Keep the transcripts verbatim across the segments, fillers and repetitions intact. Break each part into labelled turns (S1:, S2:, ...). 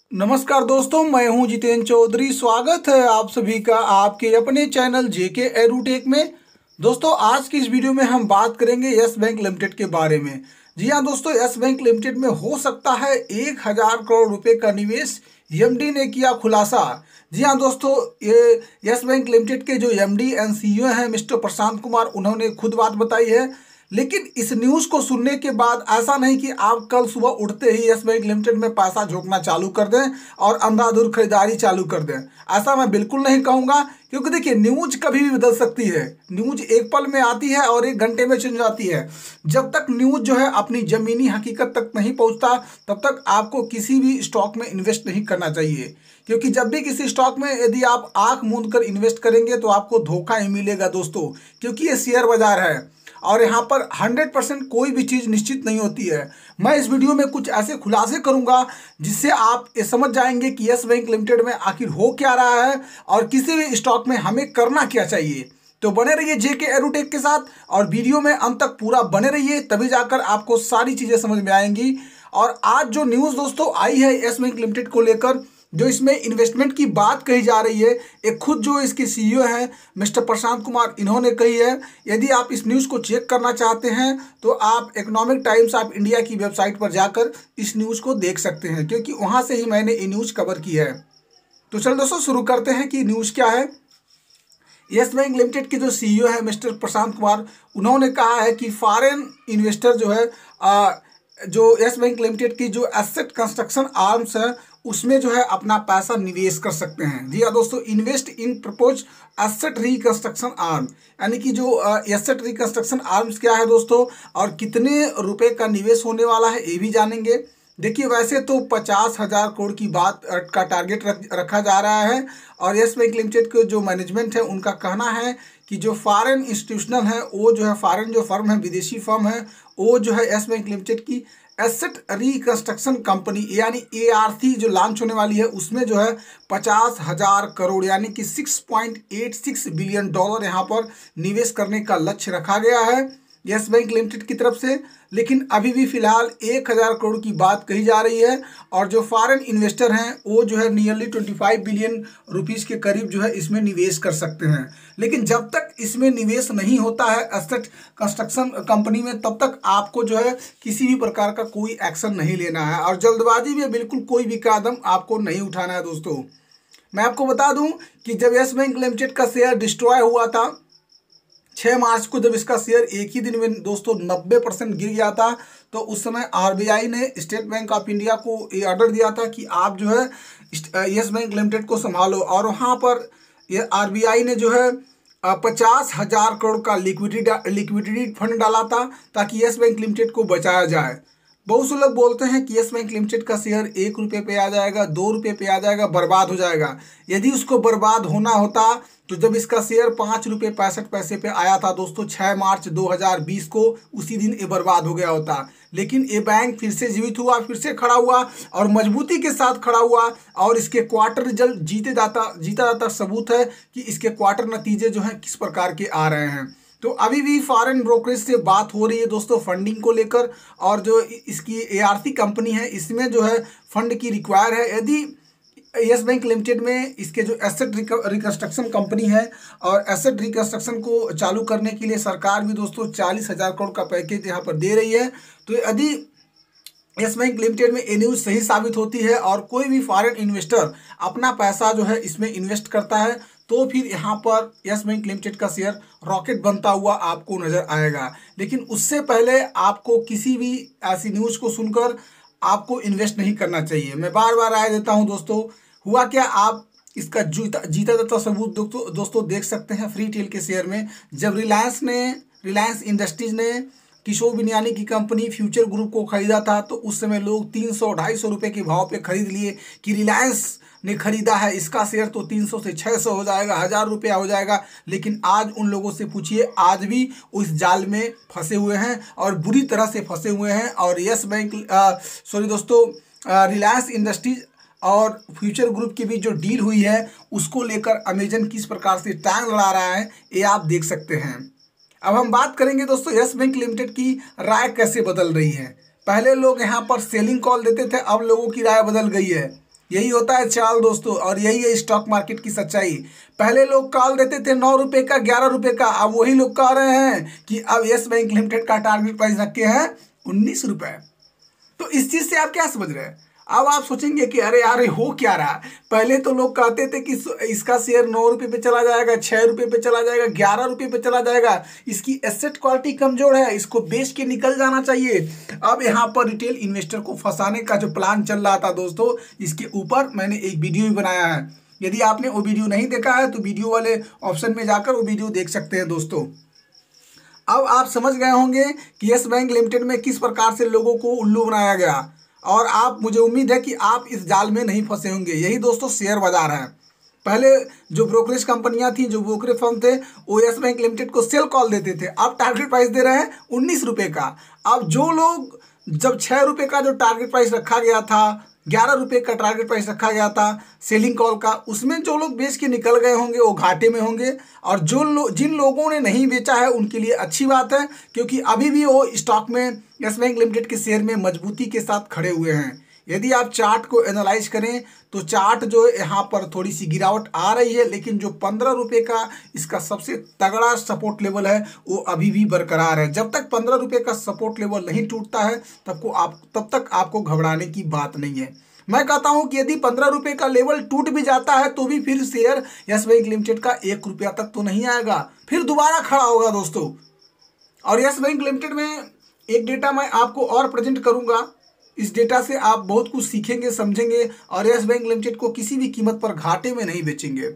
S1: नमस्कार दोस्तों, मैं हूं जितेंद्र चौधरी। स्वागत है आप सभी का आपके अपने चैनल जेके एडुटेक में। दोस्तों, आज की इस वीडियो में हम बात करेंगे यस बैंक लिमिटेड के बारे में। जी हां दोस्तों, यस बैंक लिमिटेड में हो सकता है एक हजार करोड़ रुपए का निवेश। एमडी ने किया खुलासा। जी हां दोस्तों, ये यस बैंक लिमिटेड के जो एमडी एंड सीईओ हैं मिस्टर प्रशांत कुमार, उन्होंने खुद बात बताई है। लेकिन इस न्यूज़ को सुनने के बाद ऐसा नहीं कि आप कल सुबह उठते ही यस बैंक लिमिटेड में पैसा झोंकना चालू कर दें और अंधाधुंध खरीदारी चालू कर दें। ऐसा मैं बिल्कुल नहीं कहूँगा, क्योंकि देखिए, न्यूज़ कभी भी बदल सकती है। न्यूज़ एक पल में आती है और एक घंटे में चेंज जाती है। जब तक न्यूज़ जो है अपनी ज़मीनी हकीकत तक नहीं पहुँचता, तब तक आपको किसी भी स्टॉक में इन्वेस्ट नहीं करना चाहिए। क्योंकि जब भी किसी स्टॉक में यदि आप आंख मूंद कर इन्वेस्ट करेंगे तो आपको धोखा ही मिलेगा दोस्तों, क्योंकि ये शेयर बाजार है और यहाँ पर हंड्रेड परसेंट कोई भी चीज़ निश्चित नहीं होती है। मैं इस वीडियो में कुछ ऐसे खुलासे करूँगा जिससे आप ये समझ जाएंगे कि यस बैंक लिमिटेड में आखिर हो क्या रहा है और किसी भी स्टॉक में हमें करना क्या चाहिए। तो बने रहिए जेके एडुटेक के साथ और वीडियो में अंत तक पूरा बने रहिए, तभी जाकर आपको सारी चीज़ें समझ में आएंगी। और आज जो न्यूज़ दोस्तों आई है यस बैंक लिमिटेड को लेकर, जो इसमें इन्वेस्टमेंट की बात कही जा रही है, एक खुद जो इसके सीईओ हैं मिस्टर प्रशांत कुमार, इन्होंने कही है। यदि आप इस न्यूज़ को चेक करना चाहते हैं तो आप इकोनॉमिक टाइम्स ऑफ इंडिया की वेबसाइट पर जाकर इस न्यूज़ को देख सकते हैं, क्योंकि वहां से ही मैंने ये न्यूज़ कवर की है। तो चलो दोस्तों, शुरू करते हैं कि न्यूज़ क्या है। यस बैंक लिमिटेड के जो सीईओ है मिस्टर प्रशांत कुमार, उन्होंने कहा है कि फॉरेन इन्वेस्टर जो है आ, जो यस बैंक लिमिटेड की जो एसेट कंस्ट्रक्शन आर्म्स है उसमें जो है अपना पैसा निवेश कर सकते हैं। जी हाँ दोस्तों, invest in propose asset reconstruction arm, यानी कि जो एसेट रिकंस्ट्रक्शन आर्म्स क्या है दोस्तों और कितने रुपए का निवेश होने वाला है ये भी जानेंगे। देखिए, वैसे तो पचास हजार करोड़ की बात का टारगेट रख, रखा जा रहा है और यस बैंक लिमिटेड के जो मैनेजमेंट है उनका कहना है कि जो फॉरेन इंस्टीट्यूशनल है, वो जो है फॉरेन जो फर्म है, विदेशी फर्म है, वो जो है यस बैंक लिमिटेड की एसेट रिकंस्ट्रक्शन कंपनी यानी ए आर सी जो लॉन्च होने वाली है, उसमें जो है पचास हजार करोड़ यानी कि six point eight six billion dollar यहाँ पर निवेश करने का लक्ष्य रखा गया है यस बैंक लिमिटेड की तरफ से। लेकिन अभी भी फिलहाल एक हज़ार करोड़ की बात कही जा रही है और जो फॉरेन इन्वेस्टर हैं वो जो है नियरली पच्चीस बिलियन रुपीस के करीब जो है इसमें निवेश कर सकते हैं। लेकिन जब तक इसमें निवेश नहीं होता है एसेट कंस्ट्रक्शन कंपनी में, तब तक आपको जो है किसी भी प्रकार का कोई एक्शन नहीं लेना है और जल्दबाजी में बिल्कुल कोई भी कदम आपको नहीं उठाना है। दोस्तों, मैं आपको बता दूं कि जब यस बैंक लिमिटेड का शेयर डिस्ट्रॉय हुआ था छह मार्च को, जब इसका शेयर एक ही दिन में दोस्तों नब्बे परसेंट गिर गया था, तो उस समय आरबीआई ने स्टेट बैंक ऑफ इंडिया को ये ऑर्डर दिया था कि आप जो है यस बैंक लिमिटेड को संभालो। और वहाँ पर ये आरबीआई ने जो है पचास हजार करोड़ का लिक्विडिटी लिक्विडिटी फंड डाला था ताकि यस बैंक लिमिटेड को बचाया जाए। बहुत से लोग बोलते हैं कि यस बैंक लिमिटेड का शेयर एक रुपये पे आ जाएगा, दो रुपये पे आ जाएगा, बर्बाद हो जाएगा। यदि उसको बर्बाद होना होता तो जब इसका शेयर पाँच रुपये पैंसठ पैसे पे आया था दोस्तों छह मार्च दो हज़ार बीस को, उसी दिन ये बर्बाद हो गया होता। लेकिन ये बैंक फिर से जीवित हुआ, फिर से खड़ा हुआ और मजबूती के साथ खड़ा हुआ और इसके क्वार्टर रिजल्ट जीते जाता जीता जाता सबूत है कि इसके क्वार्टर नतीजे जो हैं किस प्रकार के आ रहे हैं। तो अभी भी फॉरेन ब्रोकरेज से बात हो रही है दोस्तों फंडिंग को लेकर, और जो इसकी ए आर सी कंपनी है इसमें जो है फंड की रिक्वायर है। यदि यस बैंक लिमिटेड में इसके जो एसेट रिकंस्ट्रक्शन कंपनी है और एसेट रिकंस्ट्रक्शन को चालू करने के लिए सरकार भी दोस्तों चालीस हजार करोड़ का पैकेज यहाँ पर दे रही है। तो यदि यस बैंक लिमिटेड में ये न्यूज़ सही साबित होती है और कोई भी फॉरेन इन्वेस्टर अपना पैसा जो है इसमें इन्वेस्ट करता है, तो फिर यहाँ पर यस बैंक लिमिटेड का शेयर रॉकेट बनता हुआ आपको नज़र आएगा। लेकिन उससे पहले आपको किसी भी ऐसी न्यूज़ को सुनकर आपको इन्वेस्ट नहीं करना चाहिए। मैं बार बार राय देता हूँ दोस्तों। हुआ क्या, आप इसका जीता जीता जाता सबूत दोस्तों दोस्तों देख सकते हैं फ्री टेल के शेयर में। जब रिलायंस ने रिलायंस इंडस्ट्रीज ने किशोर बिनियानी की कंपनी फ्यूचर ग्रुप को खरीदा था, तो उस समय लोग तीन सौ ढाई सौ रुपये के भाव पे खरीद लिए कि रिलायंस ने खरीदा है, इसका शेयर तो तीन सौ से छह सौ हो जाएगा, हज़ार रुपया हो जाएगा। लेकिन आज उन लोगों से पूछिए, आज भी उस जाल में फंसे हुए हैं और बुरी तरह से फंसे हुए हैं। और यस बैंक सॉरी दोस्तों रिलायंस इंडस्ट्रीज और फ्यूचर ग्रुप की भी जो डील हुई है उसको लेकर अमेजन किस प्रकार से टांग लड़ा रहा है ये आप देख सकते हैं। अब हम बात करेंगे दोस्तों यस बैंक लिमिटेड की राय कैसे बदल रही है। पहले लोग यहाँ पर सेलिंग कॉल देते थे, अब लोगों की राय बदल गई है। यही होता है चाल दोस्तों, और यही है स्टॉक मार्केट की सच्चाई। पहले लोग कॉल देते थे नौ रुपए का, ग्यारह रुपए का, अब वही लोग कह रहे हैं कि अब यस बैंक लिमिटेड का टारगेट प्राइस रखे हैं उन्नीस रुपए। तो इस चीज से आप क्या समझ रहे हैं? अब आप सोचेंगे कि अरे यार हो क्या रहा। पहले तो लोग कहते थे कि इसका शेयर नौ रुपये पे चला जाएगा, छः रुपये पे चला जाएगा, ग्यारह रुपये पे चला जाएगा, इसकी एसेट क्वालिटी कमजोर है, इसको बेच के निकल जाना चाहिए। अब यहाँ पर रिटेल इन्वेस्टर को फंसाने का जो प्लान चल रहा था दोस्तों, इसके ऊपर मैंने एक वीडियो भी बनाया है। यदि आपने वो वीडियो नहीं देखा है तो वीडियो वाले ऑप्शन में जाकर वो वीडियो देख सकते हैं दोस्तों। अब आप समझ गए होंगे कि यस बैंक लिमिटेड में किस प्रकार से लोगों को उल्लू बनाया गया, और आप, मुझे उम्मीद है कि आप इस जाल में नहीं फंसे होंगे। यही दोस्तों शेयर बाजार है। पहले जो ब्रोकरेज कंपनियां थी, जो ब्रोकरेज फर्म थे, वो यस बैंक लिमिटेड को सेल कॉल देते थे। अब टारगेट प्राइस दे रहे हैं उन्नीस रुपये का। अब जो लोग, जब छः रुपये का जो टारगेट प्राइस रखा गया था, ग्यारह रुपये का टारगेट प्राइस रखा गया था सेलिंग कॉल का, उसमें जो लोग बेच के निकल गए होंगे वो घाटे में होंगे। और जो लो, जिन लोगों ने नहीं बेचा है उनके लिए अच्छी बात है, क्योंकि अभी भी वो स्टॉक में, यस बैंक लिमिटेड के शेयर में मजबूती के साथ खड़े हुए हैं। यदि आप चार्ट को एनालाइज करें तो चार्ट जो यहाँ पर थोड़ी सी गिरावट आ रही है, लेकिन जो पंद्रह रुपये का इसका सबसे तगड़ा सपोर्ट लेवल है वो अभी भी बरकरार है। जब तक पंद्रह रुपये का सपोर्ट लेवल नहीं टूटता है तब को आप तब तक आपको घबराने की बात नहीं है। मैं कहता हूं कि यदि पंद्रह रुपये का लेवल टूट भी जाता है तो भी फिर शेयर यस बैंक लिमिटेड का एक रुपया तक तो नहीं आएगा, फिर दोबारा खड़ा होगा दोस्तों। और यस बैंक लिमिटेड में एक डेटा मैं आपको और प्रेजेंट करूंगा। इस डेटा से आप बहुत कुछ सीखेंगे, समझेंगे, और यस बैंक लिमिटेड को किसी भी कीमत पर घाटे में नहीं बेचेंगे।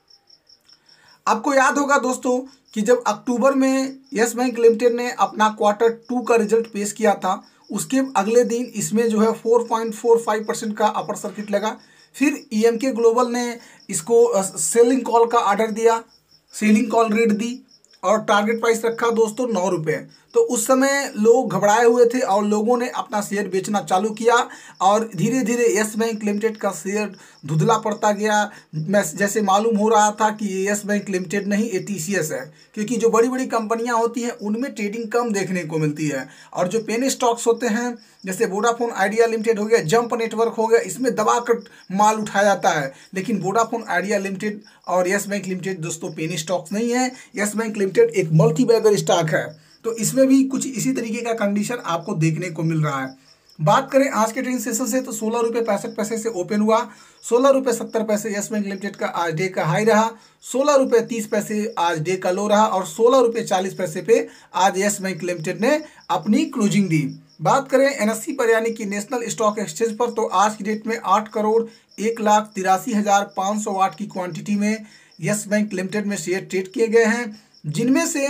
S1: आपको याद होगा दोस्तों कि जब अक्टूबर में यस बैंक लिमिटेड ने अपना क्वार्टर टू का रिजल्ट पेश किया था, उसके अगले दिन इसमें जो है चार पॉइंट चार पाँच परसेंट का अपर सर्किट लगा। फिर ईएमके ग्लोबल ने इसको सेलिंग कॉल का ऑर्डर दिया, सेलिंग कॉल रेट दी, और टारगेट प्राइस रखा दोस्तों नौ रुपये। तो उस समय लोग घबराए हुए थे और लोगों ने अपना शेयर बेचना चालू किया, और धीरे धीरे यस बैंक लिमिटेड का शेयर धुंधला पड़ता गया। मैं जैसे मालूम हो रहा था कि ये यस बैंक लिमिटेड नहीं, ये टीसीएस है, क्योंकि जो बड़ी बड़ी कंपनियां होती हैं उनमें ट्रेडिंग कम देखने को मिलती है। और जो पेनी स्टॉक्स होते हैं, जैसे वोडाफोन आइडिया लिमिटेड हो गया, जंप नेटवर्क हो गया, इसमें दबा कर माल उठाया जाता है। लेकिन वोडाफोन आइडिया लिमिटेड और यस बैंक लिमिटेड दोस्तों पेनी स्टॉक्स नहीं है। यस बैंक लिमिटेड एक मल्टी बैगर स्टॉक है, तो इसमें भी कुछ इसी तरीके का कंडीशन आपको देखने को मिल रहा है। बात करें आज के ट्रेडिंग सेशन से तो सोलह रुपये पैंसठ पैसे से ओपन हुआ, सोलह रुपये सत्तर पैसे यस बैंक लिमिटेड का आज डे का हाई रहा, सोलह रुपये तीस पैसे आज डे का लो रहा, और सोलह रुपये चालीस पैसे पे आज यस बैंक लिमिटेड ने अपनी क्लोजिंग दी। बात करें एनएससी पर यानी कि नेशनल स्टॉक एक्सचेंज पर, तो आज की डेट में आठ करोड़ एक लाख तिरासी हज़ार पाँच सौ आठ की क्वांटिटी में यस बैंक लिमिटेड में शेयर ट्रेड किए गए हैं, जिनमें से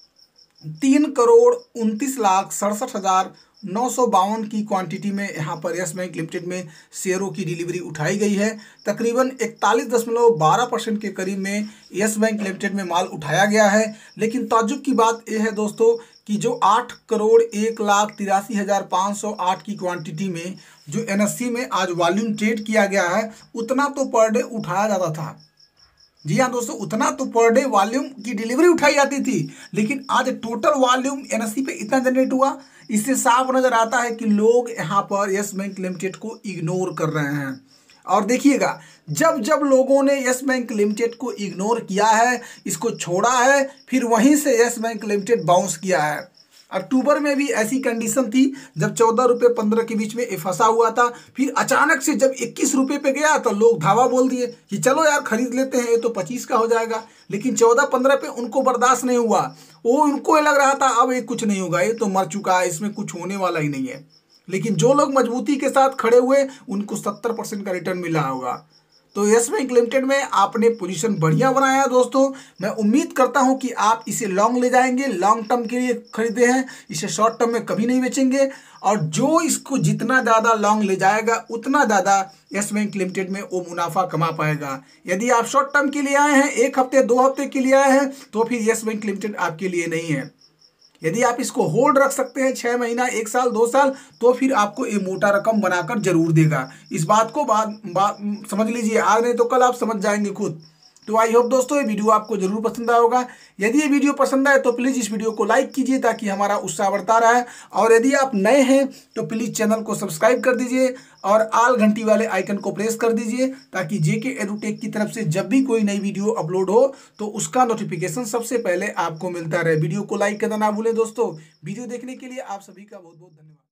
S1: तीन करोड़ उनतीस लाख सड़सठ हज़ार नौ सौ बावन की क्वांटिटी में यहाँ पर यस बैंक लिमिटेड में शेयरों की डिलीवरी उठाई गई है। तकरीबन इकतालीस दशमलव बारह परसेंट के करीब में यस बैंक लिमिटेड में माल उठाया गया है। लेकिन ताज्जुब की बात यह है दोस्तों कि जो आठ करोड़ एक लाख तिरासी हज़ार पाँच सौ आठ की क्वांटिटी में जो एनएससी में आज वॉल्यूम ट्रेड किया गया है, उतना तो पर डे उठाया जाता था। जी हाँ दोस्तों, उतना तो पर डे वॉल्यूम की डिलीवरी उठाई जाती थी, लेकिन आज टोटल वॉल्यूम एनएससी पे इतना जनरेट हुआ, इससे साफ नजर आता है कि लोग यहाँ पर यस बैंक लिमिटेड को इग्नोर कर रहे हैं। और देखिएगा, जब जब लोगों ने यस बैंक लिमिटेड को इग्नोर किया है, इसको छोड़ा है, फिर वहीं से यस बैंक लिमिटेड बाउंस किया है। अक्टूबर में भी ऐसी कंडीशन थी जब चौदह रुपये पंद्रह के बीच में ये फंसा हुआ था, फिर अचानक से जब इक्कीस रुपये पे गया तो लोग धावा बोल दिए कि चलो यार खरीद लेते हैं, ये तो पच्चीस का हो जाएगा। लेकिन चौदह पंद्रह पे उनको बर्दाश्त नहीं हुआ, वो उनको लग रहा था अब ये कुछ नहीं होगा, ये तो मर चुका है, इसमें कुछ होने वाला ही नहीं है। लेकिन जो लोग मजबूती के साथ खड़े हुए उनको सत्तर परसेंट का रिटर्न मिला होगा। तो यस बैंक लिमिटेड में आपने पोजीशन बढ़िया बनाया है दोस्तों। मैं उम्मीद करता हूं कि आप इसे लॉन्ग ले जाएंगे, लॉन्ग टर्म के लिए खरीदे हैं, इसे शॉर्ट टर्म में कभी नहीं बेचेंगे। और जो इसको जितना ज़्यादा लॉन्ग ले जाएगा उतना ज़्यादा यस बैंक लिमिटेड में वो मुनाफा कमा पाएगा। यदि आप शॉर्ट टर्म के लिए आए हैं, एक हफ्ते दो हफ्ते के लिए आए हैं, तो फिर यस बैंक लिमिटेड आपके लिए नहीं है। यदि आप इसको होल्ड रख सकते हैं छः महीना, एक साल, दो साल, तो फिर आपको ये मोटा रकम बनाकर जरूर देगा। इस बात को बात, बात समझ लीजिए, आज नहीं तो कल आप समझ जाएंगे खुद। तो आई होप दोस्तों ये वीडियो आपको जरूर पसंद आया होगा। यदि ये वीडियो पसंद आए तो प्लीज़ इस वीडियो को लाइक कीजिए ताकि हमारा उत्साह बढ़ता रहे, और यदि आप नए हैं तो प्लीज़ चैनल को सब्सक्राइब कर दीजिए और आल घंटी वाले आइकन को प्रेस कर दीजिए ताकि जेके एडुटेक की तरफ से जब भी कोई नई वीडियो अपलोड हो तो उसका नोटिफिकेशन सबसे पहले आपको मिलता रहे। वीडियो को लाइक करना ना भूलें दोस्तों। वीडियो देखने के लिए आप सभी का बहुत बहुत धन्यवाद।